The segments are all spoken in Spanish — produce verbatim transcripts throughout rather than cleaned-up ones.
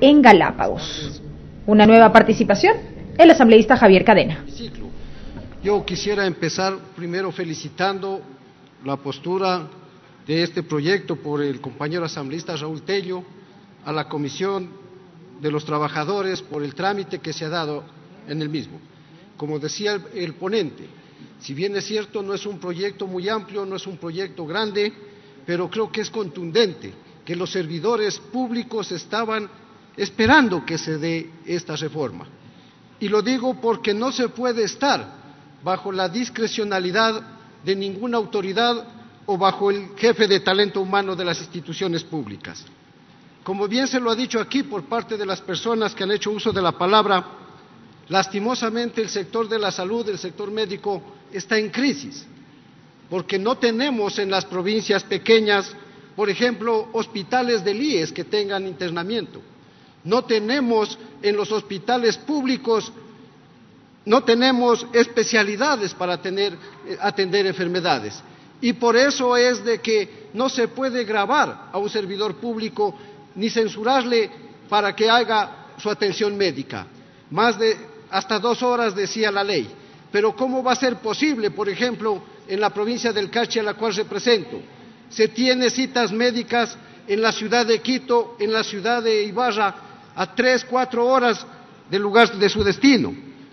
en Galápagos. Una nueva participación, el asambleísta Javier Cadena. Yo quisiera empezar primero felicitando la postura de este proyecto por el compañero asambleísta Raúl Tello, a la Comisión de los Trabajadores por el trámite que se ha dado en el mismo. Como decía el, el ponente, si bien es cierto no es un proyecto muy amplio, no es un proyecto grande, pero creo que es contundente, que los servidores públicos estaban esperando que se dé esta reforma. Y lo digo porque no se puede estar bajo la discrecionalidad de ninguna autoridad o bajo el jefe de talento humano de las instituciones públicas. Como bien se lo ha dicho aquí por parte de las personas que han hecho uso de la palabra, lastimosamente el sector de la salud, el sector médico, está en crisis, porque no tenemos en las provincias pequeñas, por ejemplo, hospitales del I E S que tengan internamiento. No tenemos en los hospitales públicos, no tenemos especialidades para tener, atender enfermedades. Y por eso es de que no se puede gravar a un servidor público ni censurarle para que haga su atención médica. Más de hasta dos horas decía la ley. Pero ¿cómo va a ser posible, por ejemplo, en la provincia del Carchi, a la cual represento? Se tiene citas médicas en la ciudad de Quito, en la ciudad de Ibarra, a tres, cuatro horas del lugar de su destino.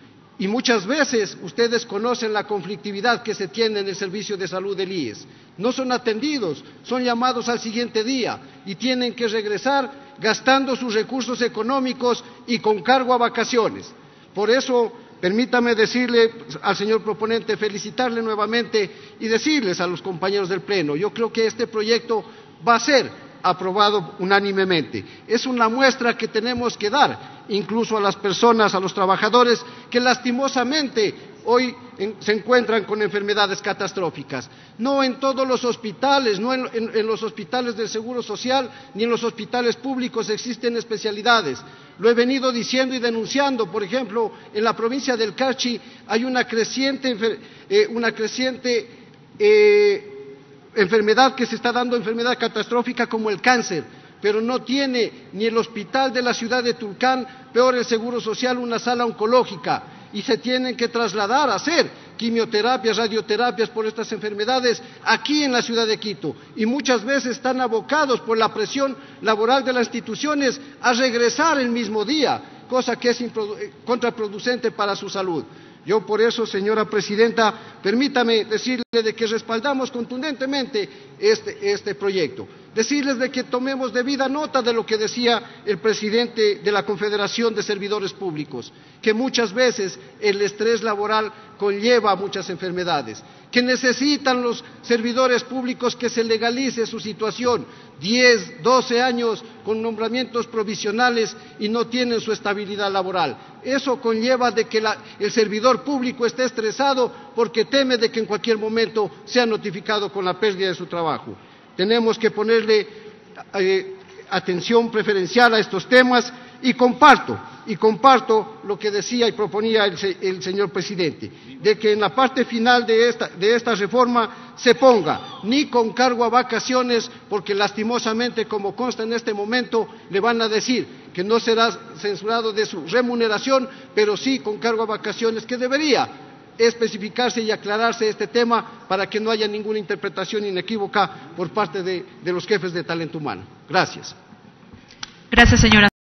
Y muchas veces ustedes conocen la conflictividad que se tiene en el servicio de salud del I E S. No son atendidos, son llamados al siguiente día y tienen que regresar gastando sus recursos económicos y con cargo a vacaciones. Por eso, permítame decirle al señor proponente, felicitarle nuevamente y decirles a los compañeros del Pleno, yo creo que este proyecto va a ser aprobado unánimemente. Es una muestra que tenemos que dar, incluso a las personas, a los trabajadores, que lastimosamente hoy en, se encuentran con enfermedades catastróficas. No en todos los hospitales, no en, en, en los hospitales del Seguro Social, ni en los hospitales públicos existen especialidades. Lo he venido diciendo y denunciando. Por ejemplo, en la provincia del Carchi hay una creciente, eh, una creciente eh, enfermedad que se está dando, enfermedad catastrófica como el cáncer, pero no tiene ni el hospital de la ciudad de Tulcán, peor el Seguro Social, una sala oncológica, y se tienen que trasladar a hacer quimioterapias, radioterapias por estas enfermedades aquí en la ciudad de Quito, y muchas veces están abocados por la presión laboral de las instituciones a regresar el mismo día, cosa que es contraproducente para su salud. Yo por eso, señora presidenta, permítame decirle de que respaldamos contundentemente este, este proyecto. Decirles de que tomemos debida nota de lo que decía el presidente de la Confederación de Servidores Públicos, que muchas veces el estrés laboral conlleva muchas enfermedades, que necesitan los servidores públicos que se legalice su situación, diez, doce años con nombramientos provisionales y no tienen su estabilidad laboral. Eso conlleva de que la, el servidor público esté estresado porque teme de que en cualquier momento sea notificado con la pérdida de su trabajo. Tenemos que ponerle eh, atención preferencial a estos temas y comparto, y comparto lo que decía y proponía el, el señor presidente, de que en la parte final de esta, de esta reforma se ponga ni con cargo a vacaciones, porque lastimosamente, como consta en este momento, le van a decir que no será censurado de su remuneración, pero sí con cargo a vacaciones, que debería especificarse y aclararse este tema para que no haya ninguna interpretación inequívoca por parte de, de los jefes de talento humano. Gracias. Gracias, señora.